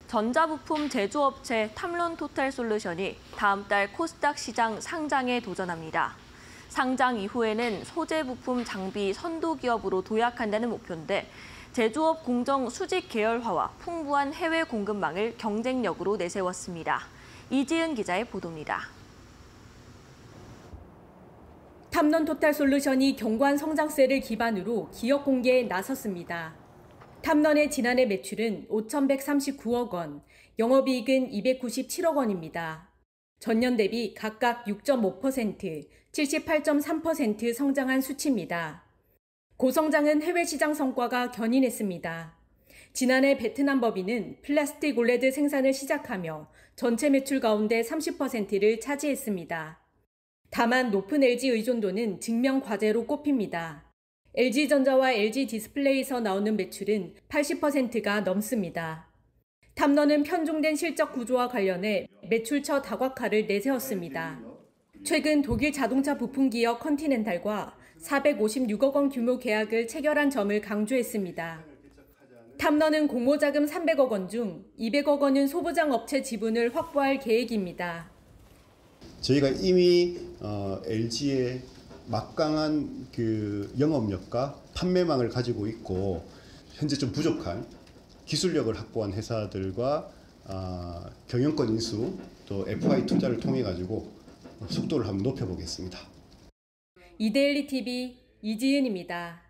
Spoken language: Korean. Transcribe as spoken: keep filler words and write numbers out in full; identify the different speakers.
Speaker 1: 전자부품 제조업체 탐론토탈솔루션이 다음 달 코스닥 시장 상장에 도전합니다. 상장 이후에는 소재부품 장비 선도기업으로 도약한다는 목표인데 제조업 공정 수직 계열화와 풍부한 해외 공급망을 경쟁력으로 내세웠습니다. 이지은 기자의 보도입니다.
Speaker 2: 탐론토탈솔루션이 견고한 성장세를 기반으로 기업 공개에 나섰습니다. 탐론의 지난해 매출은 오천백삼십구억 원, 영업이익은 이백구십칠억 원입니다. 전년 대비 각각 육 점 오 퍼센트, 칠십팔 점 삼 퍼센트 성장한 수치입니다. 고성장은 해외 시장 성과가 견인했습니다. 지난해 베트남 법인은 플라스틱 올레드 생산을 시작하며 전체 매출 가운데 삼십 퍼센트를 차지했습니다. 다만 높은 엘지 의존도는 증명 과제로 꼽힙니다. 엘지전자와 엘지디스플레이에서 나오는 매출은 팔십 퍼센트가 넘습니다. 탐론은 편중된 실적 구조와 관련해 매출처 다각화를 내세웠습니다. 최근 독일 자동차 부품 기업 컨티넨탈과 사백오십육억 원 규모 계약을 체결한 점을 강조했습니다. 탐론은 공모자금 삼백억 원 중 이백억 원은 소부장 업체 지분을 확보할 계획입니다.
Speaker 3: 저희가 이미 어, 엘지의 막강한 그 영업력과 판매망을 가지고 있고 현재 좀 부족한 기술력을 확보한 회사들과 어, 경영권 인수 또 에프아이 투자를 통해 가지고 속도를 한번 높여보겠습니다.
Speaker 2: 이데일리티비 이지은입니다.